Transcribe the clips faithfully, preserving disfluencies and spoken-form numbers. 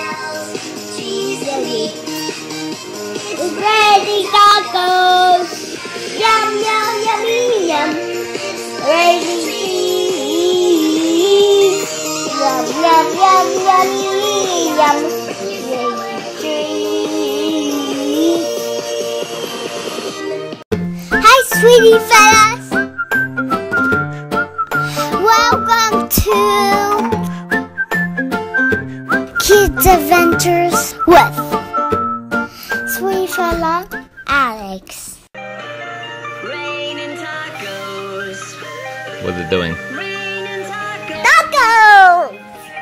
Raining Tacos, yum yum yummy yum. Raining cheese, yum yum yum yummy yum. Raining cheese. Hi, sweetie fellas. Welcome to Kids Adventures with Sweet Fella Aleks. Raining tacos. What's it doing? Raining tacos. Tacos!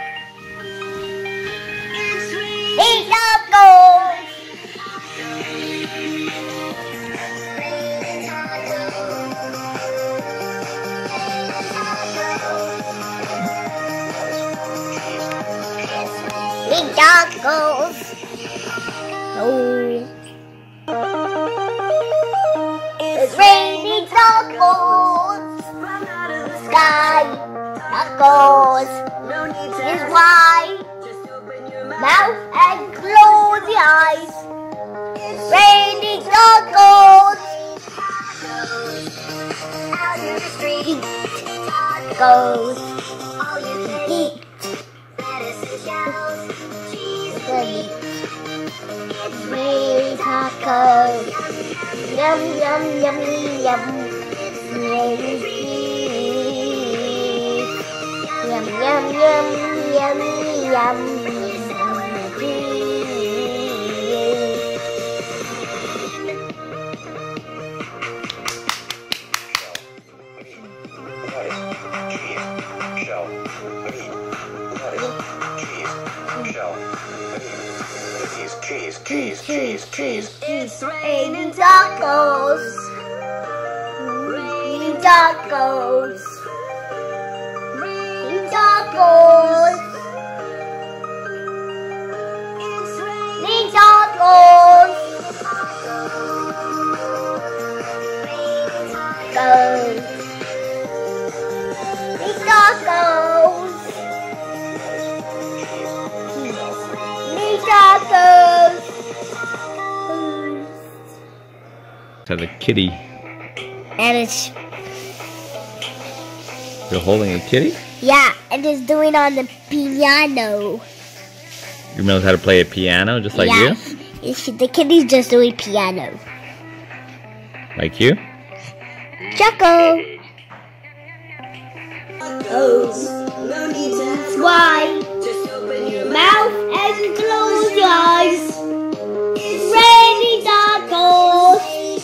It's raining. Eat tacos! Eat tacos! Oh. It's raining tacos! From out of the Sky! Tacos! No need to Is why just open your mouth. mouth and close the eyes. Raining tacos! Out in the street. Eat tacos! All you can Eat lettuce and shells. Cheese the and meat. meat. Raining tacos! Yum yum yummy yum. Raining cheese. Yum yum yum yummy yum. Cheese, cheese, cheese, cheese. It's Raining raining tacos! Raining tacos! Raining tacos! It's raining. Raining tacos! Tacos! Raining tacos! Raining tacos! Has a kitty. And it's, You're holding a kitty? yeah, and it's doing on the piano. You knows how to play a piano just like yeah. you? It's, the kitty's just doing piano. Like you? Choco! Oh, no need to ask Why? just open your Mouth and close your eyes. Raining tacos.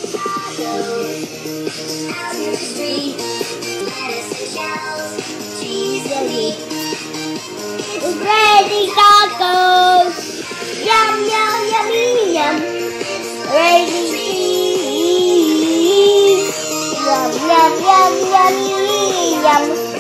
Out in the street. Lettuce and shells. Cheese and meat. Raining tacos. Yum yum yummy yum. Raining cheese. Yum yum yum yummy yum.